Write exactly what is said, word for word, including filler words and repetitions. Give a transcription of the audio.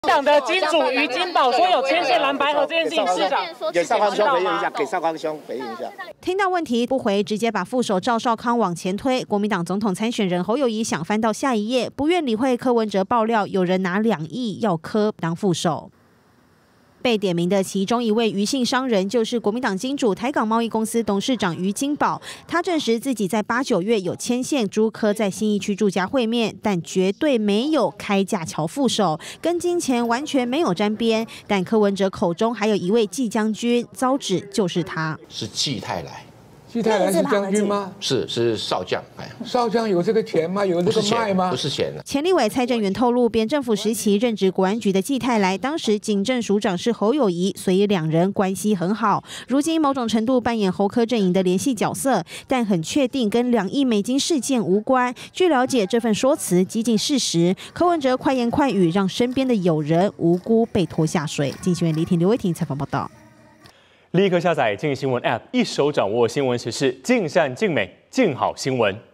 党的金主于金宝说有牵线蓝白合这件事情，市长给少康兄回应一下，给少康兄回应一下。 听到问题不回，直接把副手赵少康往前推。国民党总统参选人侯友宜想翻到下一页，不愿理会柯文哲爆料有人拿两亿要柯当副手。被点名的其中一位余姓商人，就是国民党金主台港贸易公司董事长于金宝。他证实自己在八九月有牵线朱柯在信义区住家会面，但绝对没有开架桥副手，跟金钱完全没有沾边。但柯文哲口中还有一位季将军，遭指就是他， 是季泰来。 季泰来是将军吗？ 是是少将，哎， 少将有这个钱吗？有这个脉吗？ 不是钱。 前立委蔡正元透露，扁政府时期任职国安局的季泰来，当时警政署长是侯友宜，所以两人关系很好。如今某种程度扮演侯柯阵营的联系角色，但很确定跟两亿美金事件无关。据了解，这份说辞激进事实。柯文哲快言快语，让身边的友人无辜被拖下水。进行员李婷、刘威婷采访报道。 立刻下载镜新闻 App， 一手掌握新闻时事，尽善尽美，尽好新闻。